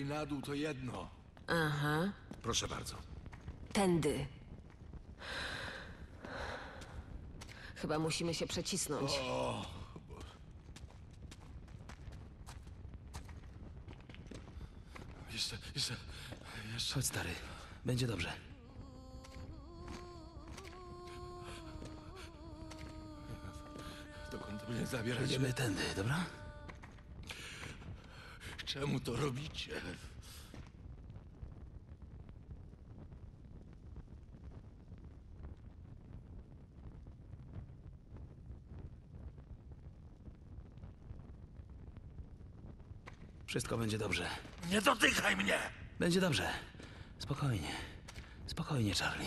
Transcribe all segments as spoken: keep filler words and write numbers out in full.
na dół to jedno. Aha. Proszę bardzo. Tędy. Chyba musimy się przecisnąć. O, jeszcze, jeszcze, jeszcze. Chodź, stary. Będzie dobrze. Dokąd mnie zabieracie? Idziemy tędy, dobra? Czemu to robicie? Wszystko będzie dobrze. Nie dotykaj mnie! Będzie dobrze. Spokojnie. Spokojnie, Charlie.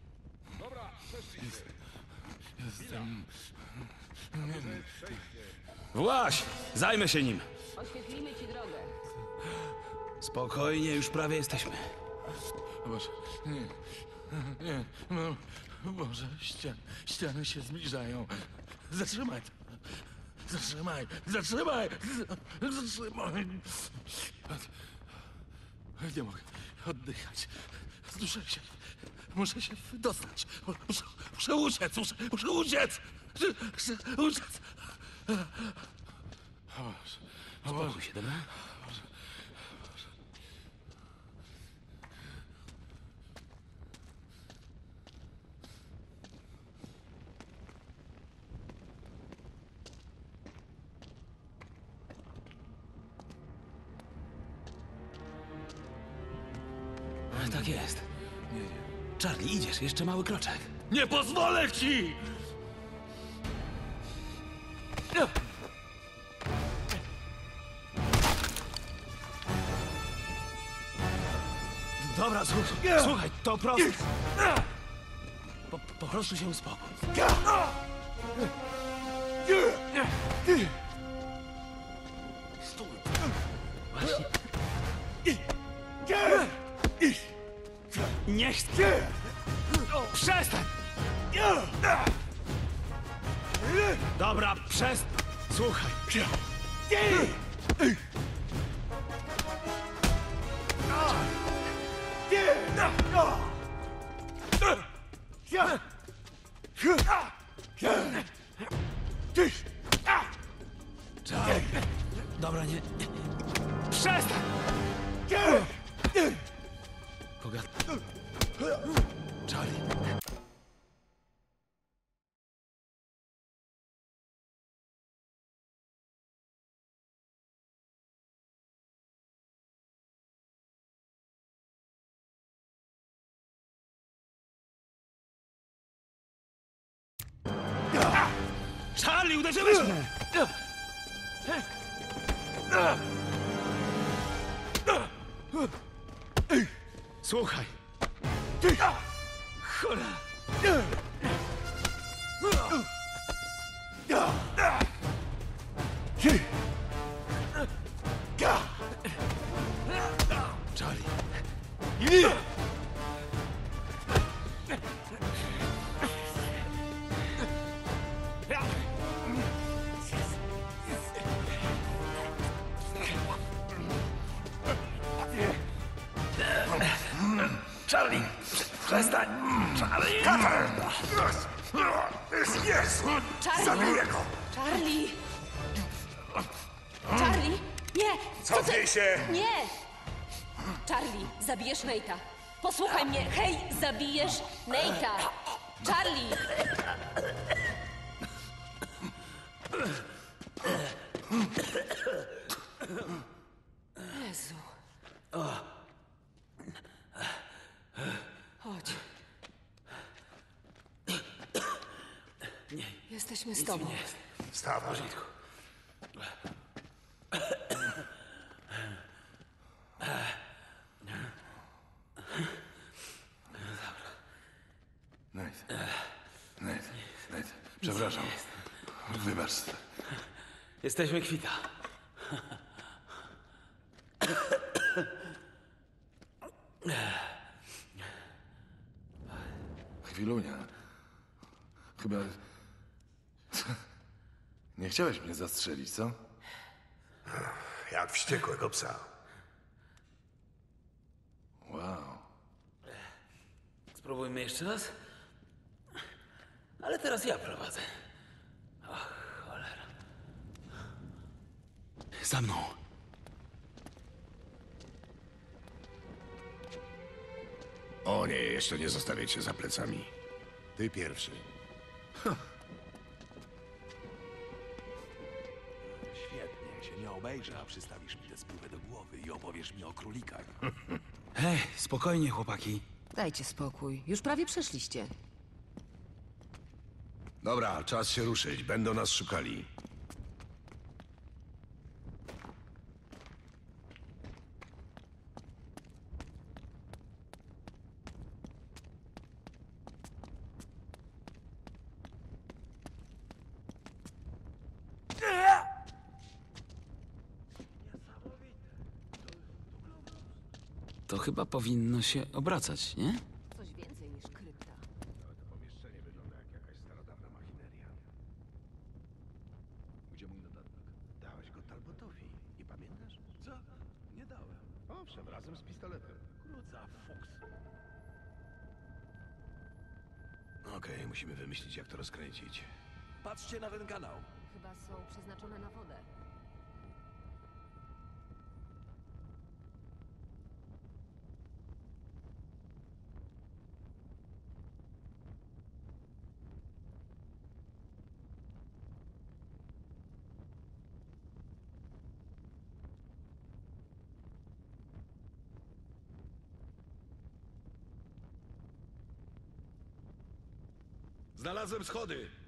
Jestem... Właś! Zajmę się nim. Oświetlimy ci drogę. Spokojnie, już prawie jesteśmy. O Boże, nie, nie, no, Boże, ścian, ściany się zbliżają. Zatrzymaj to. Zatrzymaj, zatrzymaj, zatrzymaj. Nie mogę oddychać. Zduszę się. Muszę się dostać. Muszę, muszę uciec, muszę, muszę uciec. Muszę uciec. O Boże, o Boże. Spokój się, dobra? Tak jest. Nie, nie. Charlie, idziesz, jeszcze mały kroczek. Nie pozwolę ci! Dobra, słuchaj, słuchaj, to proste. Po, po prostu się uspokój. Stój! Właśnie. Nie chcę! Przestań! Dobra, przestań! Słuchaj. Charlie. Dobra, nie... Przestań! Pogad... Charlie. Charlie, uderzyłeś mnie! Słuchaj. Cholera. Charlie. Charlie, przestań! Charlie! Jest! Charlie! Zabiję go! Charlie! Charlie! Nie! Co ty? Cofnij się! Nie! Charlie, zabijesz Nate'a. Posłuchaj mnie. Hej, zabijesz Nate'a. Charlie! Jezu. Chodź. Jesteśmy z tobą. Wstawaj. Nate. Nate. Nate. Przepraszam. Wybacz. Jesteśmy kwita. Chwilunia. Chyba... Nie chciałeś mnie zastrzelić, co? Jak wściekłego psa. Spróbujmy jeszcze raz. Ale teraz ja prowadzę. Ach, cholera. Za mną. O nie, jeszcze nie zostawię cię za plecami. Ty pierwszy. Świetnie, jak się nie obejrzę, a przystawisz mi tę spluwę do głowy i opowiesz mi o królikach. Hej, spokojnie, chłopaki. Dajcie spokój. Już prawie przeszliście. Dobra, czas się ruszyć. Będą nas szukali. To chyba powinno się obracać, nie? Coś więcej niż krypta. To pomieszczenie wygląda jak jakaś starodawna machineria. Gdzie mój notatnik? Dałeś go Talbotowi. Nie pamiętasz? Co? Nie dałem. Owszem, razem z pistoletem. Króca, fuks. Okej, musimy wymyślić, jak to rozkręcić. Patrzcie na ten kanał. Chyba są przeznaczone na wodę. Znalazłem schody.